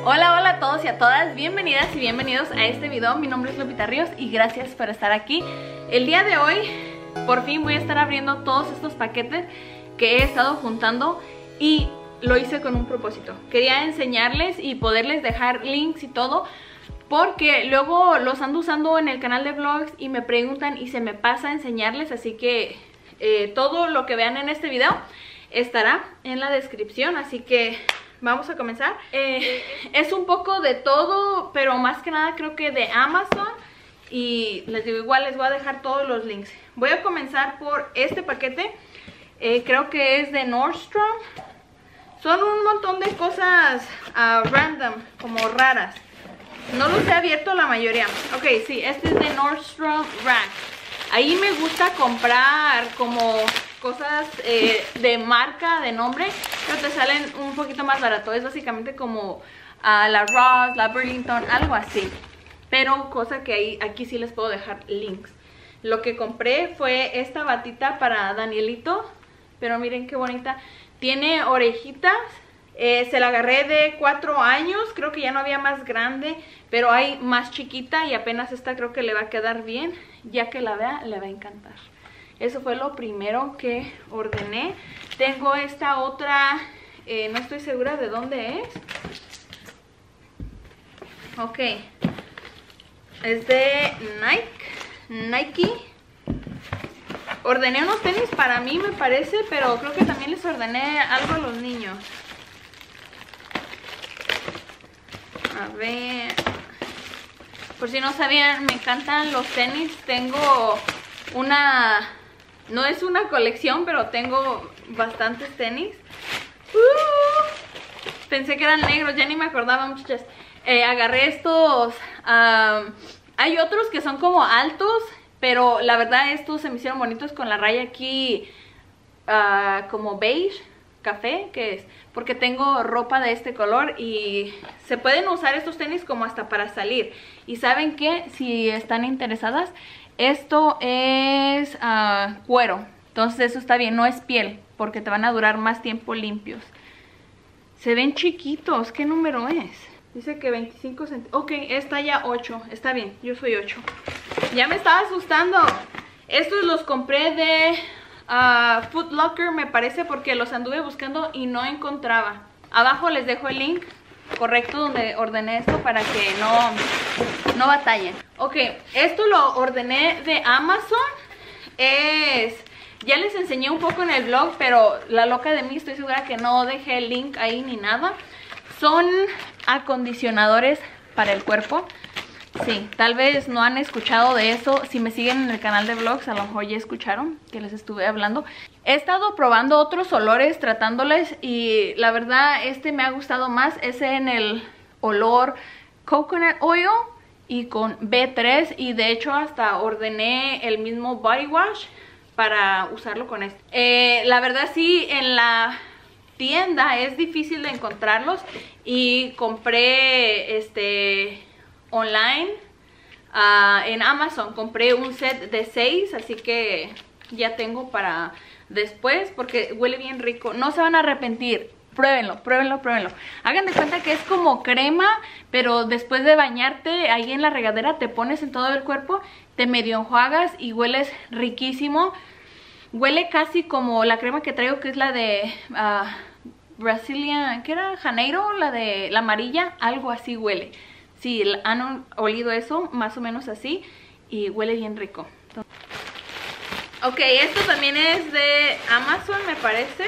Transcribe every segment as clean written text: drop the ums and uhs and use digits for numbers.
Hola, hola a todos y a todas, bienvenidas y bienvenidos a este video. Mi nombre es Lupita Ríos y gracias por estar aquí. El día de hoy, por fin voy a estar abriendo todos estos paquetes que he estado juntando y lo hice con un propósito. Quería enseñarles y poderles dejar links y todo, porque luego los ando usando en el canal de vlogs y me preguntan y se me pasa enseñarles, así que todo lo que vean en este video estará en la descripción, así que vamos a comenzar. Es un poco de todo, pero más que nada creo que de Amazon. Y les digo, igual les voy a dejar todos los links. Voy a comenzar por este paquete. Creo que es de Nordstrom. Son un montón de cosas random, como raras. No los he abierto la mayoría. Ok, sí, este es de Nordstrom Rack. Ahí me gusta comprar como cosas de marca, de nombre, pero te salen un poquito más barato. Es básicamente como la Ross, la Burlington, algo así. Pero cosa que aquí sí les puedo dejar links. Lo que compré fue esta batita para Danielito. Pero miren qué bonita. Tiene orejitas. Se la agarré de 4 años. Creo que ya no había más grande, pero hay más chiquita y apenas esta creo que le va a quedar bien. Ya que la vea, le va a encantar. Eso fue lo primero que ordené. Tengo esta otra, no estoy segura de dónde es. Ok. Es de Nike. Ordené unos tenis para mí, me parece, pero creo que también les ordené algo a los niños. A ver. Por si no sabían, me encantan los tenis. Tengo una... No es una colección, pero tengo bastantes tenis. Pensé que eran negros, ya ni me acordaba, muchachas. Agarré estos... hay otros que son como altos, pero la verdad estos se me hicieron bonitos con la raya aquí como beige, café, que es porque tengo ropa de este color y se pueden usar estos tenis como hasta para salir. Y ¿saben qué? Si están interesadas, esto es cuero, entonces eso está bien, no es piel, porque te van a durar más tiempo limpios. Se ven chiquitos, ¿qué número es? Dice que 25 centímetros. Ok, es talla 8, está bien, yo soy 8. Ya me estaba asustando. Estos los compré de Foot Locker, me parece, porque los anduve buscando y no encontraba. Abajo les dejo el link correcto donde ordené esto para que no batallen. Ok, esto lo ordené de Amazon. Ya les enseñé un poco en el blog, pero la loca de mí estoy segura que no dejé el link ahí ni nada. Son acondicionadores para el cuerpo. Sí, tal vez no han escuchado de eso. Si me siguen en el canal de vlogs, a lo mejor ya escucharon que les estuve hablando. He estado probando otros olores, tratándoles, y la verdad este me ha gustado más. Es en el olor Coconut Oil y con B3. Y de hecho hasta ordené el mismo body wash para usarlo con este. La verdad sí, en la tienda es difícil de encontrarlos y compré online en Amazon. Compré un set de 6, así que ya tengo para después porque huele bien rico. No se van a arrepentir. Pruébenlo, pruébenlo, pruébenlo. Hagan de cuenta que es como crema, pero después de bañarte ahí en la regadera te pones en todo el cuerpo, te medio enjuagas y hueles riquísimo. Huele casi como la crema que traigo, que es la de Brasilia, ¿qué era? Janeiro, la de la amarilla, algo así huele. Sí, han olido eso, más o menos así, y huele bien rico. Ok, esto también es de Amazon, me parece.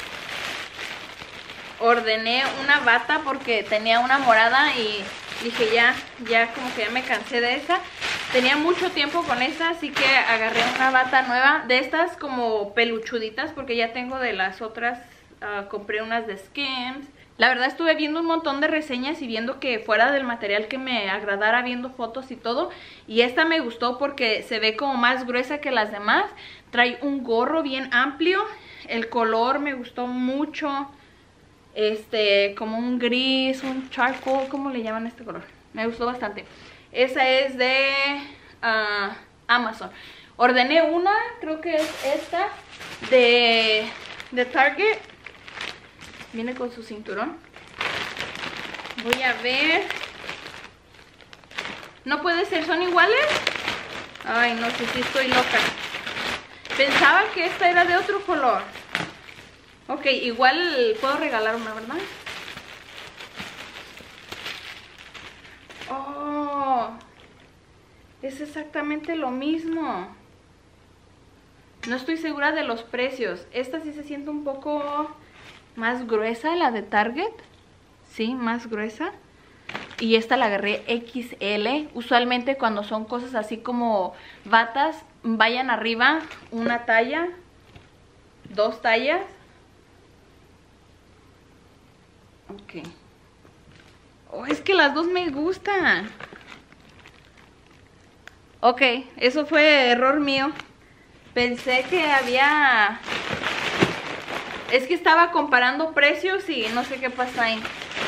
Ordené una bata porque tenía una morada y dije ya como que ya me cansé de esa. Tenía mucho tiempo con esa, así que agarré una bata nueva. De estas como peluchuditas, porque ya tengo de las otras. Compré unas de Skims. La verdad estuve viendo un montón de reseñas y viendo que fuera del material que me agradara, viendo fotos y todo. Y esta me gustó porque se ve como más gruesa que las demás. Trae un gorro bien amplio. El color me gustó mucho. Como un gris, un charcoal, ¿cómo le llaman este color? Me gustó bastante. Esa es de Amazon. Ordené una, creo que es esta, de Target. Viene con su cinturón. Voy a ver. No puede ser, ¿son iguales? Ay, no sé si estoy loca. Pensaba que esta era de otro color. Ok, igual puedo regalar una, ¿verdad? Oh, es exactamente lo mismo. No estoy segura de los precios. Esta sí se siente un poco más gruesa, la de Target. Sí, más gruesa. Y esta la agarré XL. Usualmente cuando son cosas así como batas, vayan arriba una talla, 2 tallas. Ok. Oh, es que las dos me gustan. Ok, eso fue error mío. Pensé que había... Es que estaba comparando precios y no sé qué pasa ahí.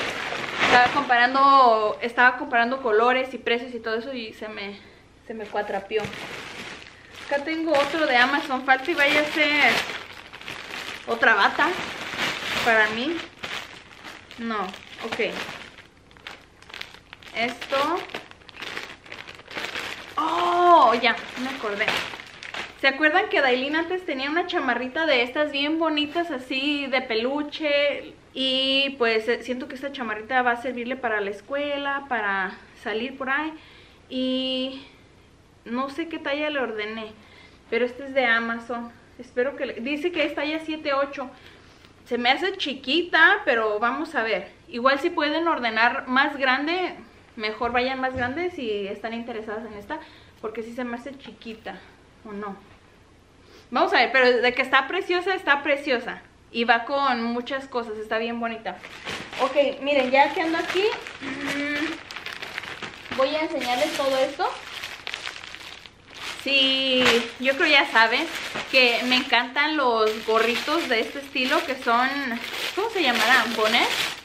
Estaba comparando colores y precios y todo eso y se me cuatrapió. Acá tengo otro de Amazon. Falta y vaya a ser otra bata para mí. No, ok. Esto. Oh, ya, me acordé. ¿Se acuerdan que Dailin antes tenía una chamarrita de estas bien bonitas así de peluche? Y pues siento que esta chamarrita va a servirle para la escuela, para salir por ahí. Y no sé qué talla le ordené, pero este es de Amazon. Espero que... Dice que es talla 7-8. Se me hace chiquita, pero vamos a ver. Igual si pueden ordenar más grande, mejor vayan más grandes si están interesadas en esta. Porque si se me hace chiquita, ¿o no? Vamos a ver, pero de que está preciosa, está preciosa. Y va con muchas cosas, está bien bonita. Ok, miren, ya que ando aquí, voy a enseñarles todo esto. Sí, yo creo ya saben que me encantan los gorritos de este estilo que son... ¿Cómo se llamarán? ¿Bonnet?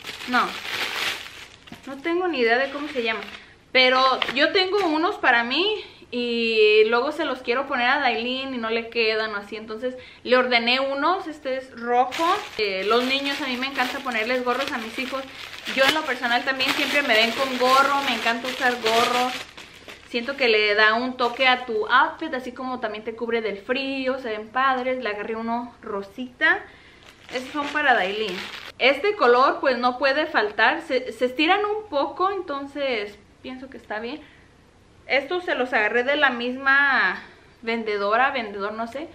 No tengo ni idea de cómo se llaman. Pero yo tengo unos para mí y luego se los quiero poner a Dailin y no le quedan así. Entonces le ordené unos, este es rojo. Los niños, a mí me encanta ponerles gorros a mis hijos. Yo en lo personal también siempre me ven con gorro, me encanta usar gorros. Siento que le da un toque a tu outfit, así como también te cubre del frío, se ven padres. Le agarré uno rosita. Estos son para Dailin. Este color pues no puede faltar, se estiran un poco, entonces pienso que está bien. Estos se los agarré de la misma vendedor, no sé.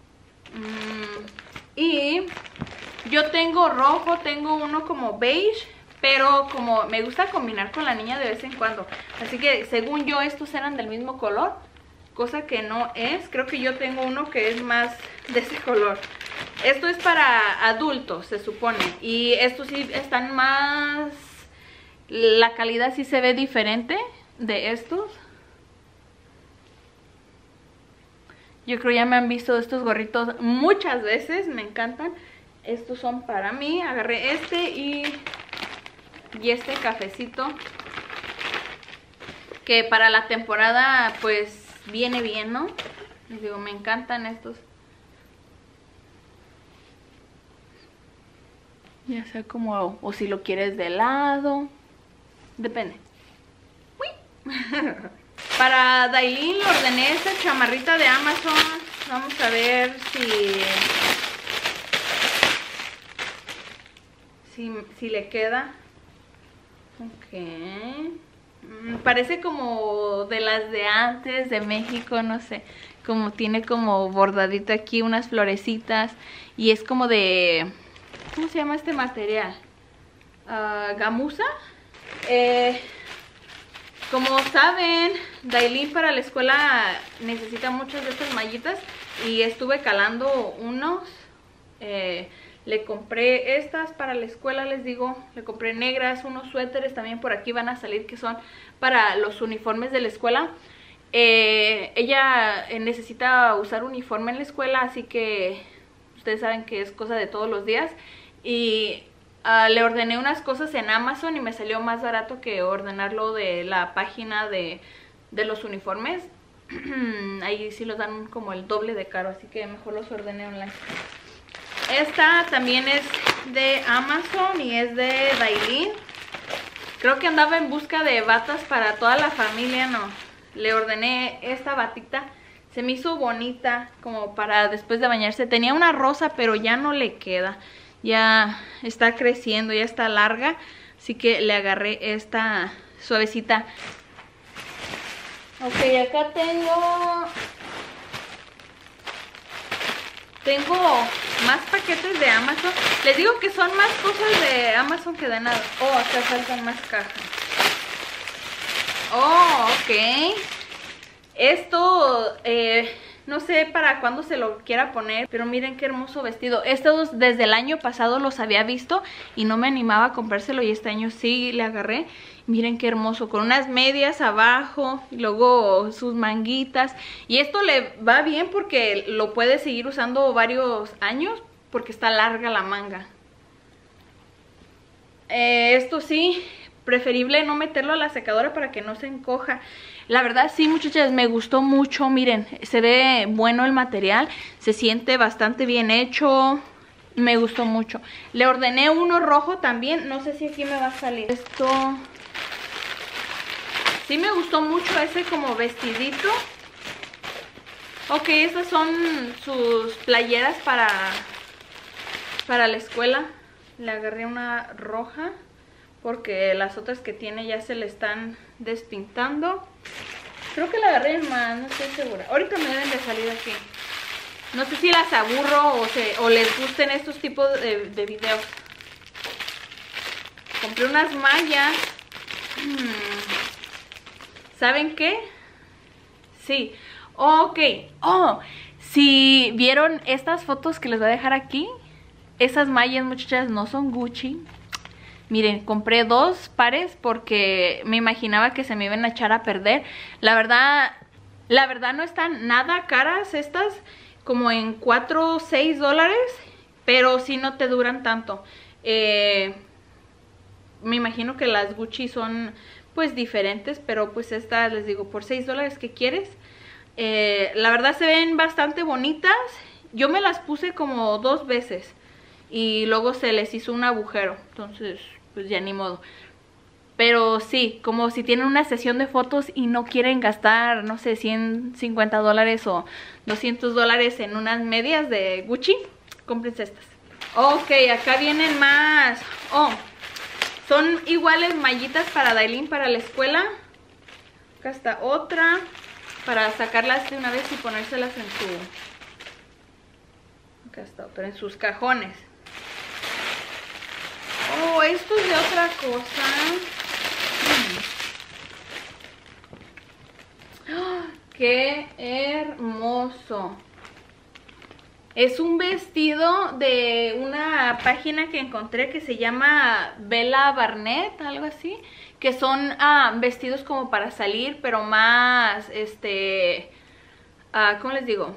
Y yo tengo rojo, tengo uno como beige, pero como me gusta combinar con la niña de vez en cuando. Así que según yo estos eran del mismo color, cosa que no es. Creo que yo tengo uno que es más de ese color. Esto es para adultos, se supone. Y estos sí están más... La calidad sí se ve diferente de estos. Yo creo ya me han visto estos gorritos muchas veces, me encantan. Estos son para mí. Agarré este y este cafecito, que para la temporada pues viene bien, ¿no? Les digo, me encantan estos. Ya sea como, o si lo quieres de lado, depende. ¡Uy! Para Dailin le ordené esta chamarrita de Amazon. Vamos a ver si le queda. Ok. Parece como de las de antes, de México, no sé. Como tiene como bordadito aquí unas florecitas. Y es como de... ¿Cómo se llama este material? ¿Gamuza? Como saben, Dailin para la escuela necesita muchas de estas mallitas. Y estuve calando unos. Le compré estas para la escuela, les digo. Le compré negras, unos suéteres también por aquí van a salir que son para los uniformes de la escuela. Ella necesita usar uniforme en la escuela, así que ustedes saben que es cosa de todos los días. Y le ordené unas cosas en Amazon y me salió más barato que ordenarlo de la página de los uniformes. Ahí sí los dan como el doble de caro, así que mejor los ordené online. Esta también es de Amazon y es de Dailin. Creo que andaba en busca de batas para toda la familia, no. Le ordené esta batita. Se me hizo bonita como para después de bañarse. Tenía una rosa, pero ya no le queda. Ya está creciendo, ya está larga. Así que le agarré esta suavecita. Ok, acá tengo más paquetes de Amazon. Les digo que son más cosas de Amazon que de nada. Oh, acá faltan más cajas. Oh, ok. Esto, no sé para cuándo se lo quiera poner, pero miren qué hermoso vestido. Estos desde el año pasado los había visto y no me animaba a comprárselo, y este año sí le agarré. Miren qué hermoso, con unas medias abajo y luego sus manguitas. Y esto le va bien porque lo puede seguir usando varios años porque está larga la manga. Esto sí, preferible no meterlo a la secadora para que no se encoja. La verdad sí, muchachas, me gustó mucho. Miren, se ve bueno el material, se siente bastante bien hecho. Me gustó mucho. Le ordené uno rojo también, no sé si aquí me va a salir. Esto sí me gustó mucho, ese como vestidito. Ok, estas son sus playeras para la escuela. Le agarré una roja porque las otras que tiene ya se le están despintando. Creo que la agarré más, no estoy segura. Ahorita me deben de salir aquí. No sé si las aburro o les gusten estos tipos de videos. Compré unas mallas. ¿Saben qué? Sí. Ok. Oh, si vieron estas fotos que les voy a dejar aquí, esas mallas, muchachas, no son Gucci. Miren, compré 2 pares porque me imaginaba que se me iban a echar a perder. La verdad no están nada caras estas, como en 4 o 6 dólares, pero sí no te duran tanto. Me imagino que las Gucci son pues diferentes, pero pues estas les digo, por 6 dólares, ¿qué quieres? La verdad se ven bastante bonitas. Yo me las puse como 2 veces y luego se les hizo un agujero, entonces pues ya ni modo. Pero sí, como si tienen una sesión de fotos y no quieren gastar, no sé, 150 dólares o 200 dólares en unas medias de Gucci, cómprense estas. Ok, acá vienen más. Oh, son iguales mallitas para Dailin para la escuela. Acá está otra para sacarlas de una vez y ponérselas en su... Acá está otra, en sus cajones. Oh, esto es de otra cosa. ¡Oh, qué hermoso! Es un vestido de una página que encontré que se llama Bella Barnett, algo así. Que son vestidos como para salir, pero más, ¿cómo les digo?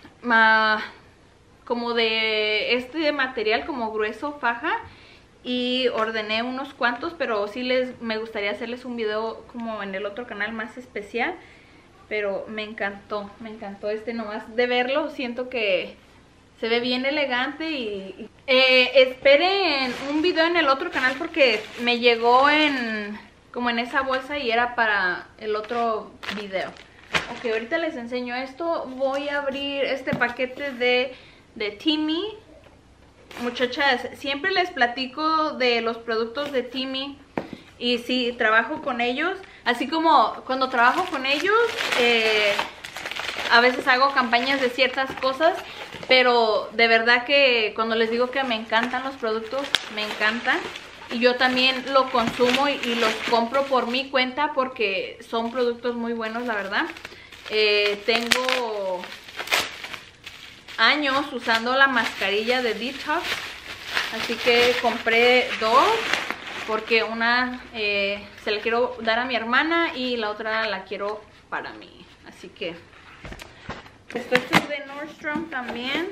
Como de este material, como grueso, faja. Y ordené unos cuantos, pero sí me gustaría hacerles un video como en el otro canal más especial. Pero me encantó nomás de verlo. Siento que se ve bien elegante y esperen un video en el otro canal porque me llegó como en esa bolsa y era para el otro video. Ok, ahorita les enseño esto. Voy a abrir este paquete de Temu. Muchachas, siempre les platico de los productos de Temu y sí, trabajo con ellos. Así como cuando trabajo con ellos, a veces hago campañas de ciertas cosas, pero de verdad que cuando les digo que me encantan los productos, me encantan. Y yo también lo consumo y los compro por mi cuenta porque son productos muy buenos, la verdad. Tengo años usando la mascarilla de Detox, así que compré 2 porque una se la quiero dar a mi hermana y la otra la quiero para mí. Así que esto es de Nordstrom también.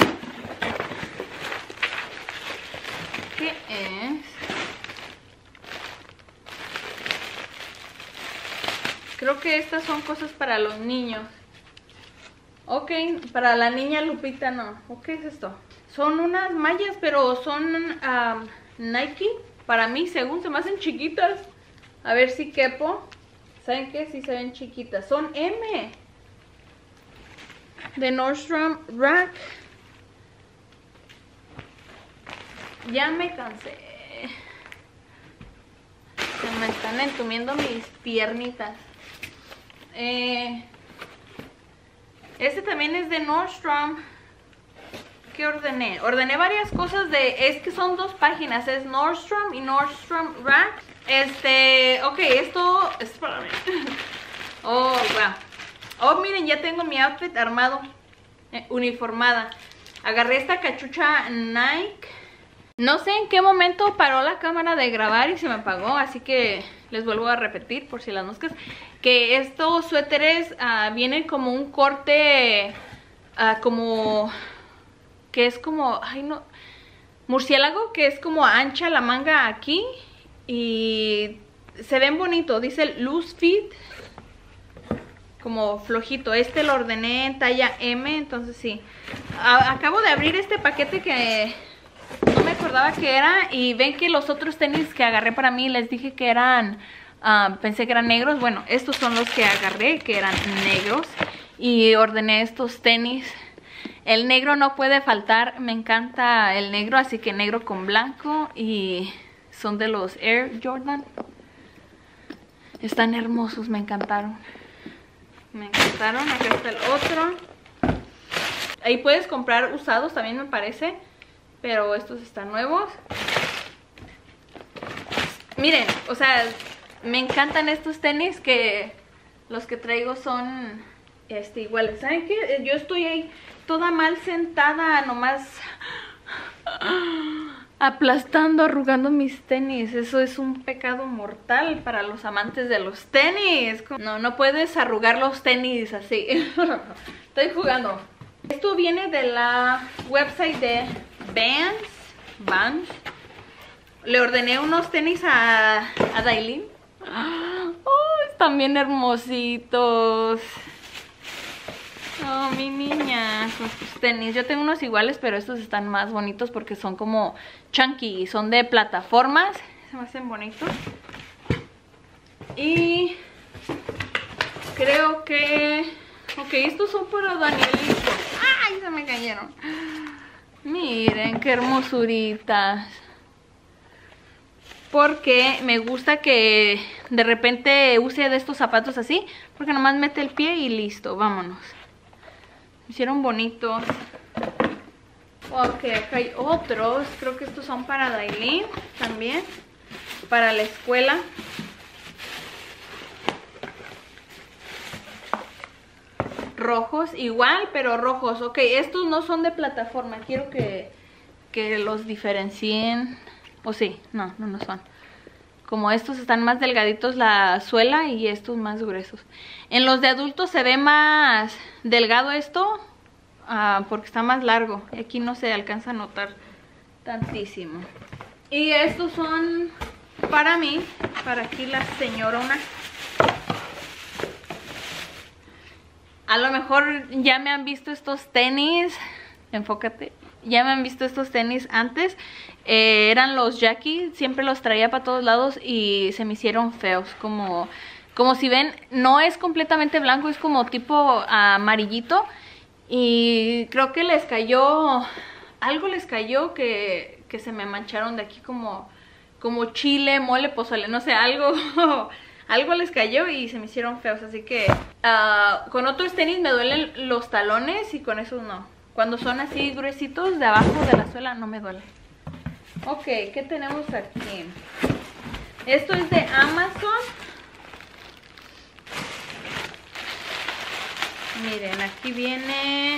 ¿Qué es? Creo que estas son cosas para los niños. Ok, para la niña Lupita no. ¿Qué es esto? Son unas mallas, pero son Nike. Para mí, según se me hacen chiquitas. A ver si quepo. ¿Saben qué? Sí se ven chiquitas. Son M. De Nordstrom Rack. Ya me cansé. Se me están entumiendo mis piernitas. Este también es de Nordstrom. ¿Qué ordené? Ordené varias cosas de... Es que son dos páginas. Es Nordstrom y Nordstrom Rack. Ok, esto es para mí. Oh, wow. Oh, miren, ya tengo mi outfit armado. Uniformada. Agarré esta cachucha Nike. No sé en qué momento paró la cámara de grabar y se me apagó. Así que les vuelvo a repetir por si las moscas. Que estos suéteres vienen como un corte... como... Que es como... Ay, no... Murciélago, que es como ancha la manga aquí. Y se ven bonito. Dice loose fit. Como flojito. Este lo ordené en talla M. Entonces sí. Acabo de abrir este paquete que no me acordaba que era. Y ven que los otros tenis que agarré para mí, les dije que eran... pensé que eran negros. Bueno, estos son los que agarré, que eran negros. Y ordené estos tenis. El negro no puede faltar. Me encanta el negro, así que negro con blanco. Y son de los Air Jordan. Están hermosos, me encantaron. Me encantaron. Acá está el otro. Ahí puedes comprar usados también, me parece. Pero estos están nuevos. Miren, o sea, me encantan estos tenis, que los que traigo son iguales. ¿Saben qué? Yo estoy ahí toda mal sentada, nomás aplastando, arrugando mis tenis. Eso es un pecado mortal para los amantes de los tenis. No puedes arrugar los tenis así. Estoy jugando. Esto viene de la website de Vans. Le ordené unos tenis a Dailin. Oh, están bien hermositos. Oh, mi niña, con sus tenis. Yo tengo unos iguales, pero estos están más bonitos porque son como chunky. Son de plataformas. Se me hacen bonitos. Y creo que... Ok, estos son para Danielito. ¡Ay, se me cayeron! Miren, qué hermosuritas. Porque me gusta que de repente use de estos zapatos así. Porque nomás mete el pie y listo, vámonos. Hicieron bonitos. Ok, acá hay otros. Creo que estos son para Dailin también. Para la escuela. Rojos, igual, pero rojos. Ok, estos no son de plataforma. Quiero que los diferencien. O sí, no son. Como estos están más delgaditos la suela y estos más gruesos. En los de adultos se ve más delgado esto, porque está más largo. Aquí no se alcanza a notar tantísimo. Y estos son para mí, para aquí la señorona. A lo mejor ya me han visto estos tenis. Enfócate. Ya me han visto estos tenis antes. Eran los Jackie. Siempre los traía para todos lados y se me hicieron feos. Como si ven, no es completamente blanco. Es como tipo amarillito. Y creo que les cayó... Algo les cayó que se me mancharon de aquí como chile, mole, pozole. No sé, algo... Algo les cayó y se me hicieron feos. Así que con otros tenis me duelen los talones y con esos no. Cuando son así gruesitos de abajo de la suela no me duele. Ok, ¿qué tenemos aquí? Esto es de Amazon. Miren, aquí viene...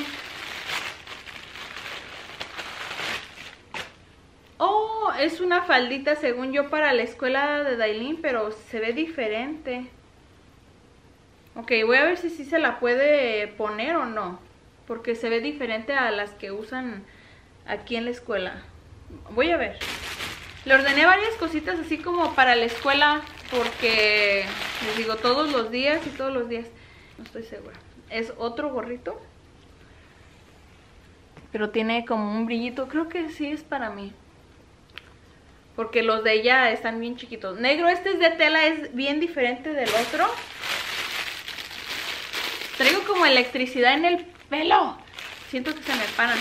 Oh, es una faldita según yo para la escuela de Dailin, pero se ve diferente. Ok, voy a ver si sí se la puede poner o no. Porque se ve diferente a las que usan aquí en la escuela. Voy a ver. Le ordené varias cositas así como para la escuela. Porque les digo todos los días y todos los días. No estoy segura. Es otro gorrito. Pero tiene como un brillito. Creo que sí es para mí. porque los de ella están bien chiquitos. Negro, este es de tela, es bien diferente del otro. Traigo como electricidad en el pelo. Siento que se me paran.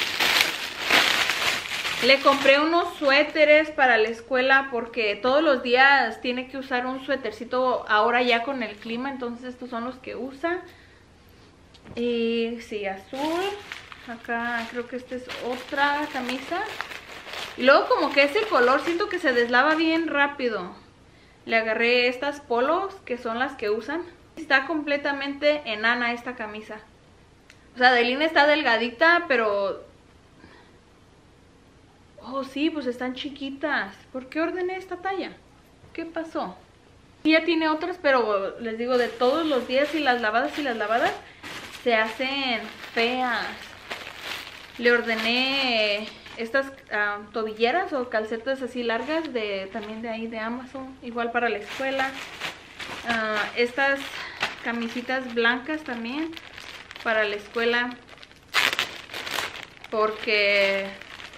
Le compré unos suéteres para la escuela porque todos los días tiene que usar un suétercito ahora ya con el clima. Entonces estos son los que usa. Y sí, azul. Acá creo que esta es otra camisa. Y luego como que ese color siento que se deslava bien rápido. Le agarré estas polos que son las que usan. Está completamente enana esta camisa. O sea, de línea está delgadita, pero... Oh, sí, pues están chiquitas. ¿Por qué ordené esta talla? ¿Qué pasó? Ya tiene otras, pero les digo, de todos los días y las lavadas se hacen feas. Le ordené estas tobilleras o calcetas así largas también de ahí de Amazon. Igual para la escuela. Estas camisitas blancas también para la escuela. Porque...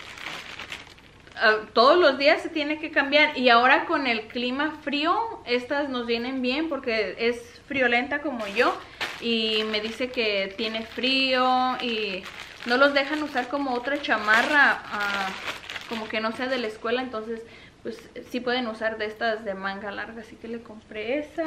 todos los días se tiene que cambiar. Y ahora con el clima frío, estas nos vienen bien porque es friolenta como yo. Y me dice que tiene frío y no los dejan usar como otra chamarra, como que no sea de la escuela. Entonces pues sí pueden usar de estas de manga larga. Así que le compré esa.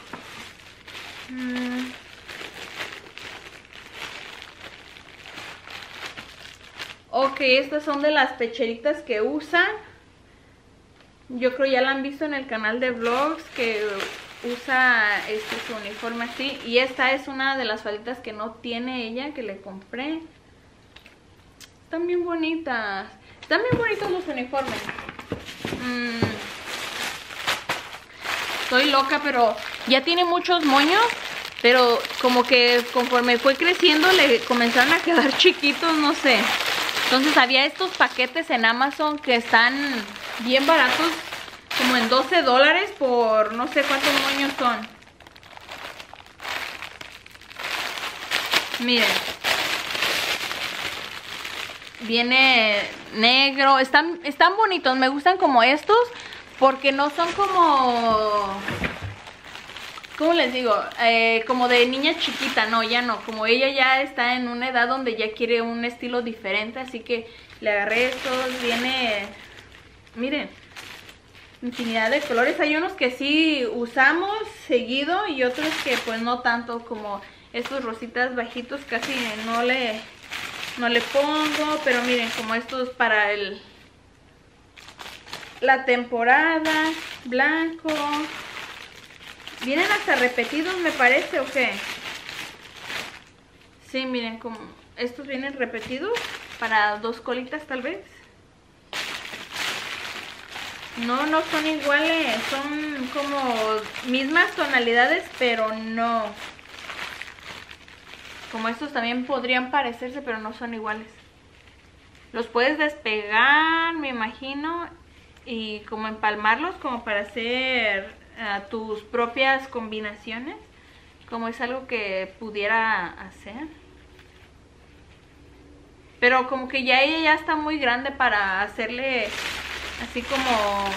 Ok, estas son de las pecheritas que usan. Yo creo ya la han visto en el canal de vlogs que usa su uniforme así. Y esta es una de las falditas que no tiene ella, que le compré. Están bien bonitas. Están bien bonitos los uniformes. Estoy loca, pero ya tiene muchos moños. Pero como que conforme fue creciendo le comenzaron a quedar chiquitos, no sé. Entonces había estos paquetes en Amazon que están bien baratos, como en $12 por no sé cuántos moños son. Miren. Viene negro, están bonitos, me gustan como estos porque no son como... ¿Cómo les digo? Como de niña chiquita, no, ya no. Como ella ya está en una edad donde ya quiere un estilo diferente, así que le agarré estos. Viene, miren, infinidad de colores. Hay unos que sí usamos seguido y otros que pues no tanto, como estos rositas bajitos casi no le pongo. Pero miren, como estos para la temporada, blanco. Vienen hasta repetidos, me parece, ¿o qué? Sí, miren, como estos vienen repetidos para 2 colitas tal vez. No son iguales, son como mismas tonalidades, pero no. Como estos también podrían parecerse, pero no son iguales. Los puedes despegar, me imagino, y como empalmarlos como para hacer... tus propias combinaciones, como es algo que pudiera hacer. Pero como que ya ella ya está muy grande para hacerle así como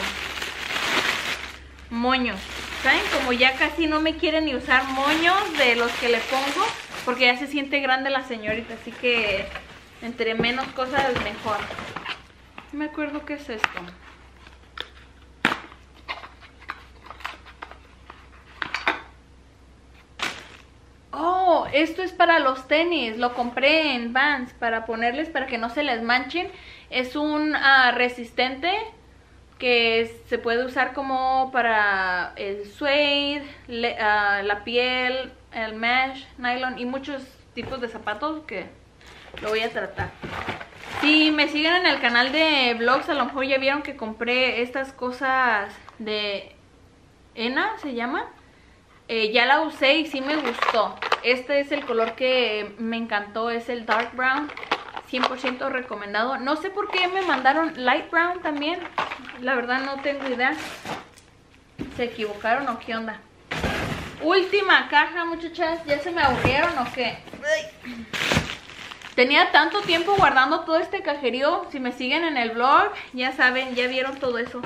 moños, ¿saben? Como ya casi no me quiere ni usar moños de los que le pongo, porque ya se siente grande la señorita, así que entre menos cosas mejor. No me acuerdo qué es esto. Oh, esto es para los tenis. Lo compré en Vans para ponerles para que no se les manchen. Es un resistente que se puede usar como para el suede, la piel, el mesh, nylon y muchos tipos de zapatos que lo voy a tratar. Si me siguen en el canal de vlogs, a lo mejor ya vieron que compré estas cosas de henna, se llama. Ya la usé y sí me gustó. Este es el color que me encantó, es el dark brown. 100% recomendado. No sé por qué me mandaron light brown también. La verdad no tengo idea. ¿Se equivocaron o qué onda? Última caja, muchachas. ¿Ya se me aburrieron o qué? Tenía tanto tiempo guardando todo este cajerío. Si me siguen en el blog, ya saben, ya vieron todo eso.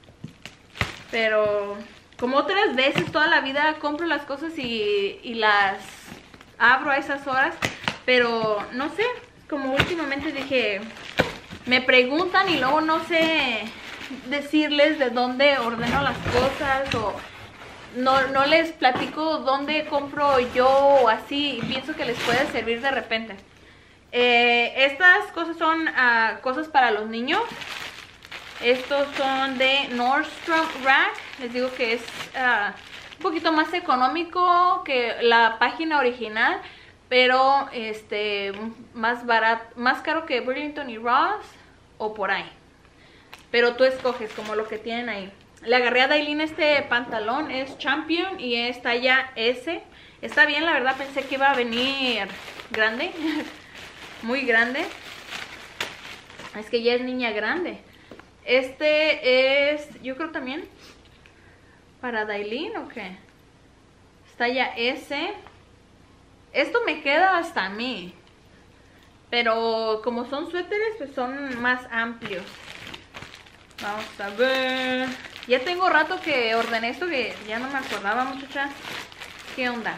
Pero como otras veces, toda la vida compro las cosas y las abro a esas horas. Pero no sé, como últimamente dije, me preguntan y luego no sé decirles de dónde ordeno las cosas o no les platico dónde compro yo o así, y pienso que les puede servir de repente. Estas cosas son cosas para los niños. Estos son de Nordstrom Rack. Les digo que es un poquito más económico que la página original, pero más barato, más caro que Burlington y Ross o por ahí. Pero tú escoges como lo que tienen ahí. Le agarré a Dailin este pantalón, es Champion y es talla S. Está bien, la verdad pensé que iba a venir grande, muy grande. Es que ya es niña grande. Este es, yo creo también para Dailin o qué. Es talla S. Esto me queda hasta a mí. Pero como son suéteres, pues son más amplios. Vamos a ver. Ya tengo rato que ordené esto que ya no me acordaba, muchachas. ¿Qué onda?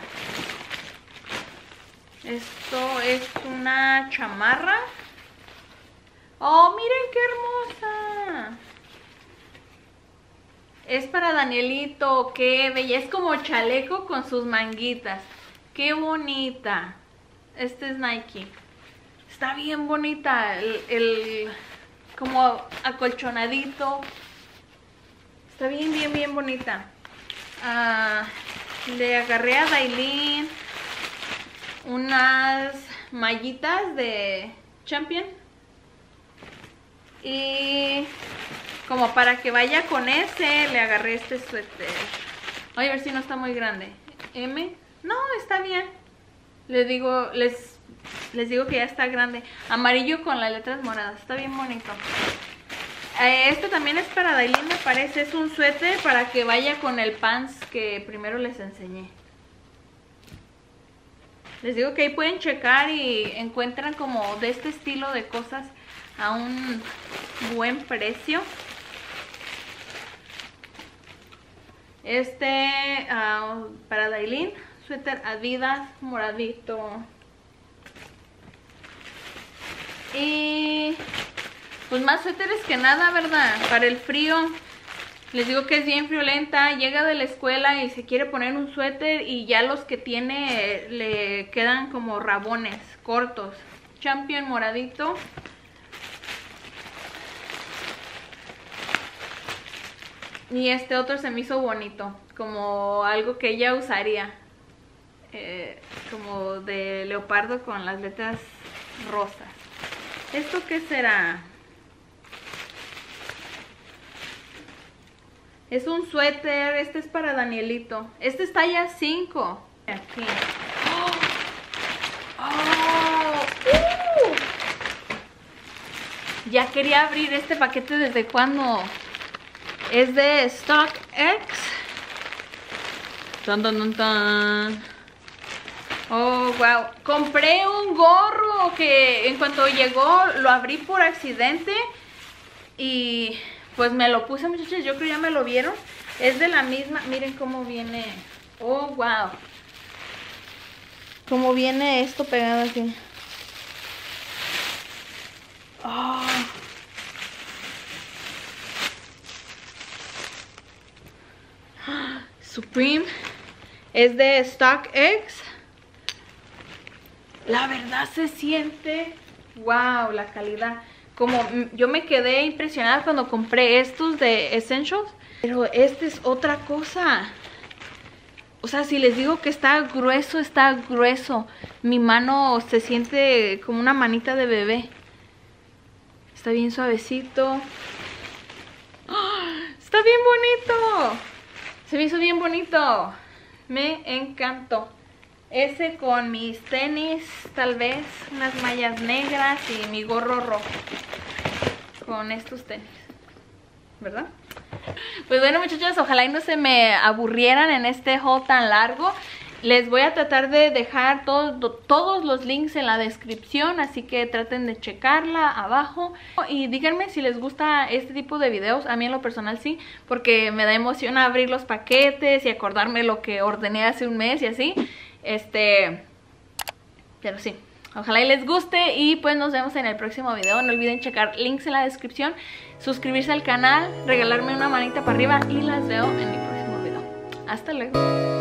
Esto es una chamarra. ¡Oh, miren qué hermosa! Es para Danielito. ¡Qué bella! Es como chaleco con sus manguitas. ¡Qué bonita! Este es Nike. Está bien bonita. El como acolchonadito. Está bien bonita. Le agarré a Dailin unas mallitas de Champion. Y como para que vaya con ese, le agarré este suéter. Voy a ver si no está muy grande. M. No, está bien. Les digo que ya está grande. Amarillo con las letras moradas. Está bien bonito. Este también es para Dailin, me parece. Es un suéter para que vaya con el pants que primero les enseñé. Les digo que ahí pueden checar y encuentran como de este estilo de cosas a un buen precio. Para Dailin, suéter Adidas, moradito. Y pues más suéteres que nada, ¿verdad? Para el frío. Les digo que es bien friolenta. Llega de la escuela y se quiere poner un suéter y ya los que tiene le quedan como rabones cortos. Champion moradito. Y este otro se me hizo bonito, como algo que ella usaría, como de leopardo con las letras rosas. ¿Esto qué será? Es un suéter, este es para Danielito. Este es talla 5. Aquí. Ya quería abrir este paquete desde cuando. Es de StockX. Tan, tan, tan, tan. Oh, wow. Compré un gorro que en cuanto llegó lo abrí por accidente. Y pues me lo puse, muchachos. Yo creo ya me lo vieron. Es de la misma. Miren cómo viene. Oh, wow. Cómo viene esto pegado aquí. Oh. Supreme. Es de StockX. La verdad se siente. Wow, la calidad. Como yo me quedé impresionada cuando compré estos de Essentials. Pero este es otra cosa. O sea, si les digo que está grueso, está grueso. Mi mano se siente como una manita de bebé. Está bien suavecito. ¡Oh! Está bien bonito. Se me hizo bien bonito. Me encantó. Ese con mis tenis, tal vez, unas mallas negras y mi gorro rojo. Con estos tenis, ¿verdad? Pues bueno, muchachos, ojalá y no se me aburrieran en este haul tan largo. Les voy a tratar de dejar todos los links en la descripción, así que traten de checarla abajo. Y díganme si les gusta este tipo de videos. A mí en lo personal sí, porque me da emoción abrir los paquetes y acordarme lo que ordené hace un mes y así. Pero sí, ojalá y les guste y pues nos vemos en el próximo video. No olviden checar links en la descripción, suscribirse al canal, regalarme una manita para arriba y las veo en mi próximo video. Hasta luego.